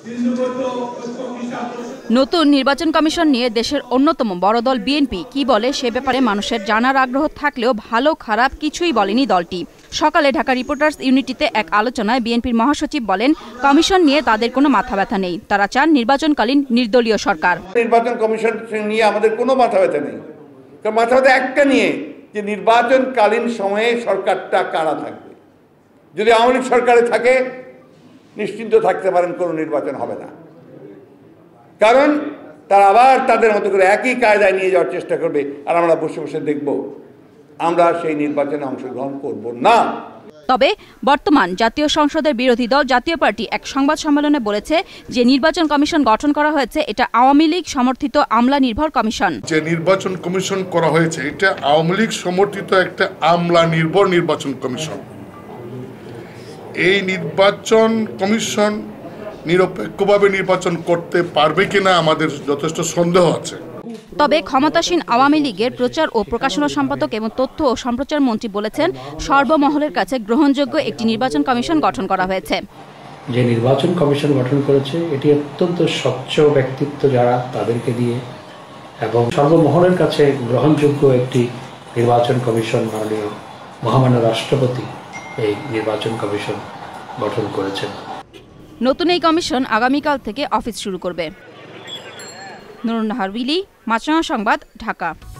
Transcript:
নতুন নির্বাচন কমিশন নিয়ে দেশের অন্যতম বড় দল বিএনপি কি বলে সে ব্যাপারে মানুষের জানার আগ্রহ থাকলেও ভালো খারাপ কিছুই বলেনি দলটি। সকালে ঢাকা রিপোর্টার্স ইউনিটিতে এক আলোচনায় বিএনপির মহাসচিব বলেন, কমিশন নিয়ে তাদের কোনো মাথা ব্যথা নেই, তারা চান নির্বাচনকালীন নির্দলীয় সরকার। নির্বাচন কমিশন নিয়ে আমাদের কোনো মাথা ব্যথা নেই, কারণ মাথা ব্যথা একটা নিয়ে যে নির্বাচনকালীন সময়ে সরকারটা কারা থাকবে। যদি আওয়ামী লীগ সরকারে থাকে নিশ্চিন্ত থাকতে পারেন কোনো নির্বাচন হবে না, কারণ তারা আবার তাদের মতো করে একই কায়দায় নিয়ে যাওয়ার চেষ্টা করবে, আর আমরা বসে বসে দেখব। আমরা সেই নির্বাচনে অংশগ্রহণ করব না। তবে বর্তমান জাতীয় সংসদের বিরোধী দল জাতীয় পার্টি এক সংবাদ সম্মেলনে বলেছে যে নির্বাচন কমিশন গঠন করা হয়েছে এটা আওয়ামী লীগ সমর্থিত আমলা নির্ভর কমিশন। যে নির্বাচন কমিশন করা হয়েছে এটা আওয়ামী লীগ সমর্থিত একটা আমলা নির্ভর নির্বাচন কমিশন। এই নির্বাচন কমিশন নিরপেক্ষভাবে নির্বাচন করতে পারবে কিনা আমাদের যথেষ্ট সন্দেহ আছে। তবে ক্ষমতাসীন আওয়ামী লীগের প্রচার ও প্রকাশনা সম্পাদক এবং তথ্য ও সম্প্রচার মন্ত্রী বলেছেন, সর্বমহলের কাছে গ্রহণযোগ্য একটি নির্বাচন কমিশন গঠন করা হয়েছে। যে নির্বাচন কমিশন গঠন করেছে এটি অত্যন্ত স্বচ্ছ ব্যক্তিত্ব যারা তাদেরকে দিয়ে এবং সর্বমহলের কাছে গ্রহণযোগ্য একটি নির্বাচন কমিশন মাননীয় মহামান্য রাষ্ট্রপতি এই নির্বাচন কমিশন গঠন করেছেন। নতুন এই কমিশন আগামীকাল থেকে অফিস শুরু করবে। নুরুন নাহার উইলি, মাছরাঙা সংবাদ, ঢাকা।